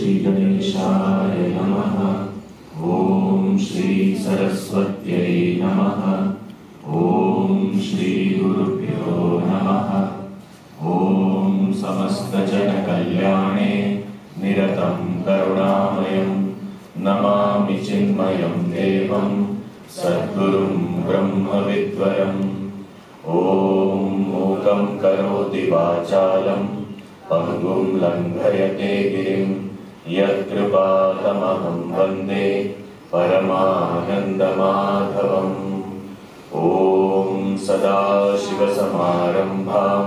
श्रीगणेशाय नमः। ॐ श्री सरस्वत्यै नमः। ॐ श्री गुरुभ्यो नमः। ॐ समस्तजनकल्याणे निरतं करुणामयं नमामि चिन्मयं देवं सद्गुरुं ब्रह्मविद्वरम्। ॐ मूकं करोति वाचालं पङ्गुं लङ्घयते गिरिं यत्कृपातमहं वन्दे परमानन्दमाधवम्। ॐ सदाशिवसमारम्भां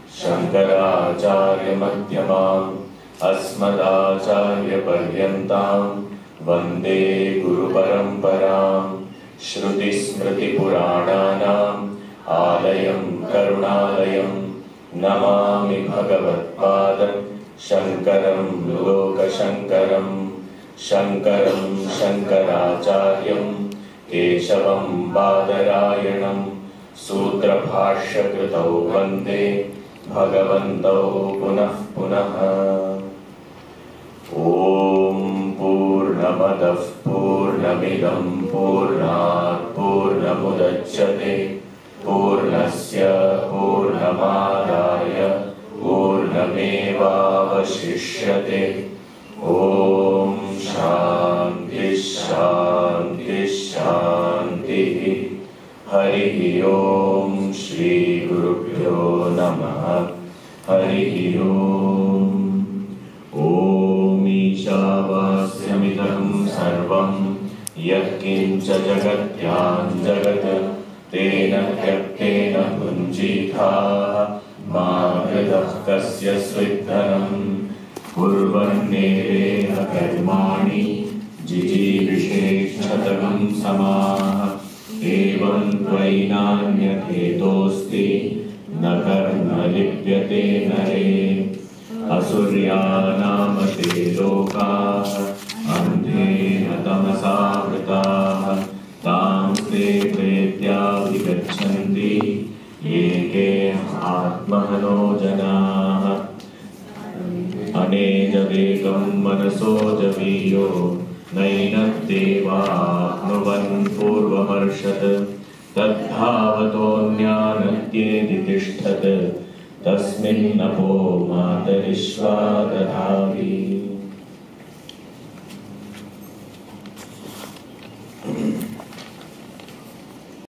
शङ्कराचार्यमध्यमाम् अस्मदाचार्यपर्यन्तां वन्दे गुरुपरम्परां। श्रुतिस्मृतिपुराणानाम् आलयं करुणालयं नमामि भगवत्पादं शङ्करं लोकशङ्करं। शङ्करं शङ्कराचार्यं केशवं बादरायणं सूत्रभाष्यकृतौ वन्दे भगवन्तौ पुनः पुनः। ॐ पूर्णमदः पूर्णमिदं पूर्णात् पूर्णमुदच्यते पूर्णस्य पूर्णमादाय पूर्णमेवावशिष्यते। ॐ शान्ति शान्ति शान्तिः। हरिः ॐ श्री गुरुभ्यो नमः। हरिः ॐ। ॐ ईशावास्यमिदं सर्वं यत्किञ्च जगत्यां जगत् तेन त्यक्तेन भुञ्जीथाः मा हृदः कस्य स्विद्धनम्। कुर्वन्नेरेह कर्माणि जिजीविषेच्छतगं समाः। एवं त्वयिनान्यथेतोऽस्ति न कर्म लिप्यते नरे। असुर्यानामते लोकाः अन्धेन तमसावृताः तांस्ते प्रेत्याभिगच्छन्ति ये के आत्मनो जनाः। अनेजवेगं मनसो जवीयो नैनद्देवाप्नुवन् पूर्वमर्षत् तद्धावतोऽन्यानत्येति तिष्ठत् तस्मिन्नपो मातरिश्वा दधाति।